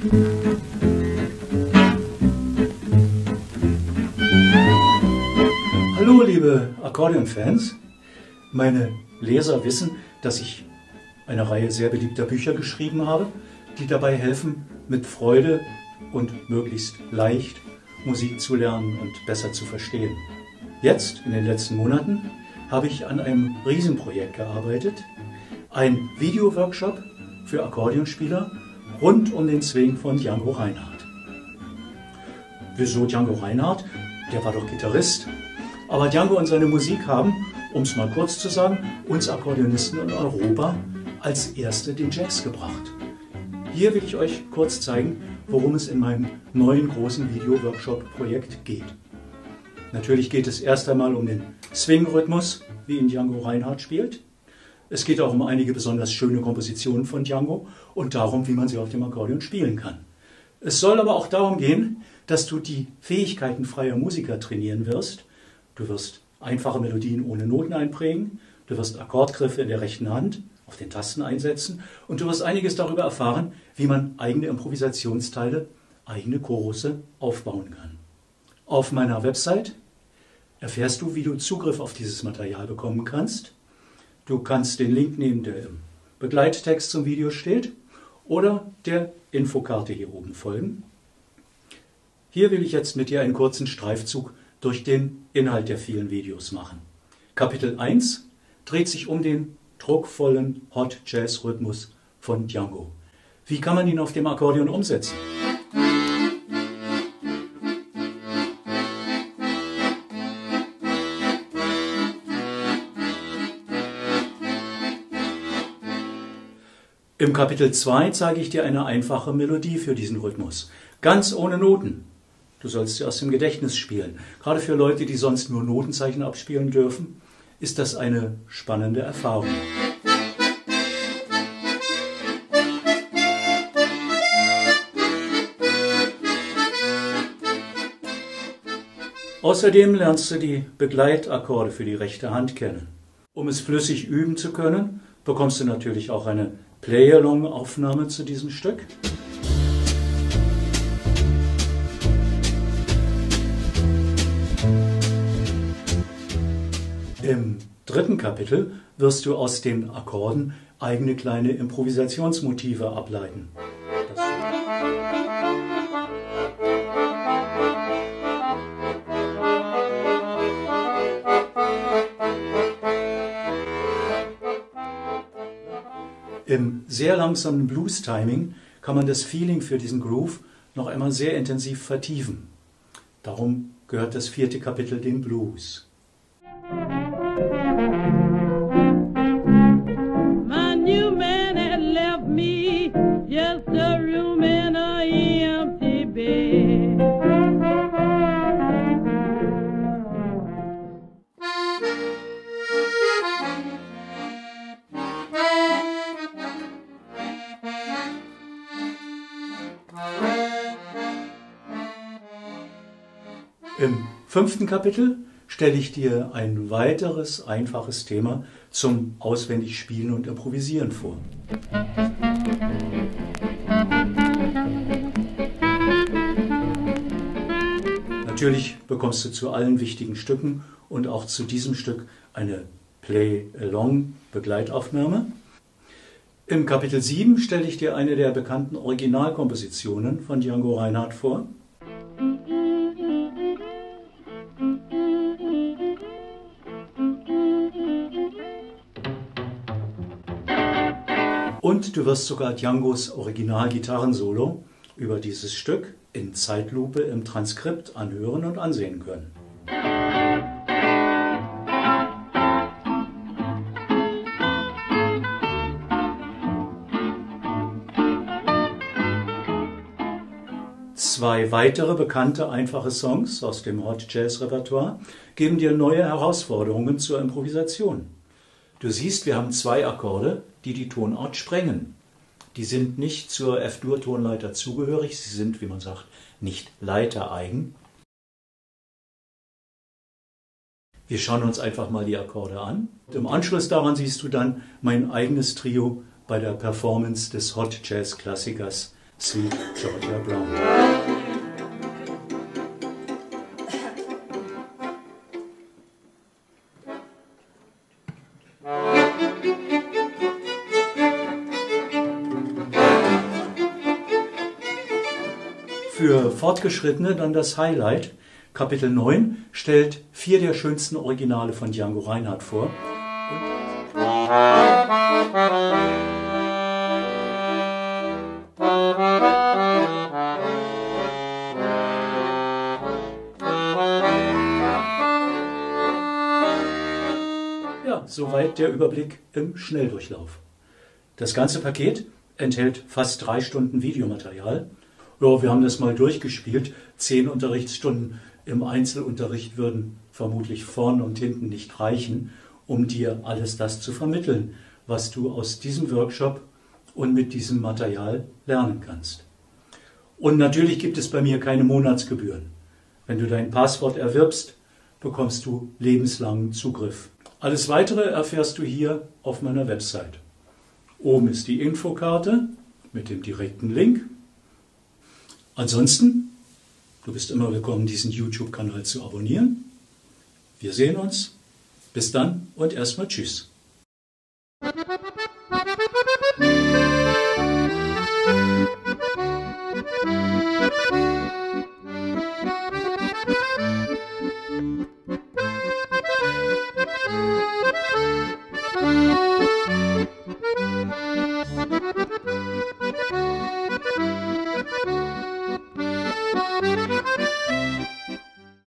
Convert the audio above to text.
Hallo liebe Akkordeonfans, meine Leser wissen, dass ich eine Reihe sehr beliebter Bücher geschrieben habe, die dabei helfen, mit Freude und möglichst leicht Musik zu lernen und besser zu verstehen. Jetzt, in den letzten Monaten, habe ich an einem Riesenprojekt gearbeitet, ein Videoworkshop für Akkordeonspieler rund um den Swing von Django Reinhardt. Wieso Django Reinhardt? Der war doch Gitarrist. Aber Django und seine Musik haben, um es mal kurz zu sagen, uns Akkordeonisten in Europa als Erste den Jazz gebracht. Hier will ich euch kurz zeigen, worum es in meinem neuen großen Video-Workshop-Projekt geht. Natürlich geht es erst einmal um den Swing-Rhythmus, wie ihn Django Reinhardt spielt. Es geht auch um einige besonders schöne Kompositionen von Django und darum, wie man sie auf dem Akkordeon spielen kann. Es soll aber auch darum gehen, dass du die Fähigkeiten freier Musiker trainieren wirst. Du wirst einfache Melodien ohne Noten einprägen, du wirst Akkordgriffe in der rechten Hand auf den Tasten einsetzen und du wirst einiges darüber erfahren, wie man eigene Improvisationsteile, eigene Chorusse aufbauen kann. Auf meiner Website erfährst du, wie du Zugriff auf dieses Material bekommen kannst. Du kannst den Link nehmen, der im Begleittext zum Video steht, oder der Infokarte hier oben folgen. Hier will ich jetzt mit dir einen kurzen Streifzug durch den Inhalt der vielen Videos machen. Kapitel 1 dreht sich um den druckvollen Hot Jazz Rhythmus von Django. Wie kann man ihn auf dem Akkordeon umsetzen? Im Kapitel 2 zeige ich dir eine einfache Melodie für diesen Rhythmus, ganz ohne Noten. Du sollst sie aus dem Gedächtnis spielen. Gerade für Leute, die sonst nur Notenzeichen abspielen dürfen, ist das eine spannende Erfahrung. Außerdem lernst du die Begleitakkorde für die rechte Hand kennen. Um es flüssig üben zu können, bekommst du natürlich auch eine Play-Along-Aufnahme zu diesem Stück. Im dritten Kapitel wirst du aus den Akkorden eigene kleine Improvisationsmotive ableiten. Im sehr langsamen Blues-Timing kann man das Feeling für diesen Groove noch einmal sehr intensiv vertiefen. Darum gehört das vierte Kapitel dem Blues. My new man had left me, just a room in a empty bed. Im fünften Kapitel stelle ich dir ein weiteres einfaches Thema zum Auswendigspielen und Improvisieren vor. Natürlich bekommst du zu allen wichtigen Stücken und auch zu diesem Stück eine Play-Along-Begleitaufnahme. Im Kapitel 7 stelle ich dir eine der bekannten Originalkompositionen von Django Reinhardt vor. Und du wirst sogar Djangos Original-Gitarrensolo über dieses Stück in Zeitlupe im Transkript anhören und ansehen können. Zwei weitere bekannte einfache Songs aus dem Hot Jazz Repertoire geben dir neue Herausforderungen zur Improvisation. Du siehst, wir haben zwei Akkorde, die die Tonart sprengen. Die sind nicht zur F-Dur-Tonleiter zugehörig, sie sind, wie man sagt, nicht leitereigen. Wir schauen uns einfach mal die Akkorde an. Und im Anschluss daran siehst du dann mein eigenes Trio bei der Performance des Hot Jazz Klassikers Sweet Georgia Brown. Für Fortgeschrittene dann das Highlight. Kapitel 9 stellt 4 der schönsten Originale von Django Reinhardt vor. Ja, soweit der Überblick im Schnelldurchlauf. Das ganze Paket enthält fast 3 Stunden Videomaterial. Ja, wir haben das mal durchgespielt. 10 Unterrichtsstunden im Einzelunterricht würden vermutlich vorne und hinten nicht reichen, um dir alles das zu vermitteln, was du aus diesem Workshop und mit diesem Material lernen kannst. Und natürlich gibt es bei mir keine Monatsgebühren. Wenn du dein Passwort erwirbst, bekommst du lebenslangen Zugriff. Alles Weitere erfährst du hier auf meiner Website. Oben ist die Infokarte mit dem direkten Link. Ansonsten, du bist immer willkommen, diesen YouTube-Kanal zu abonnieren. Wir sehen uns. Bis dann und erstmal tschüss.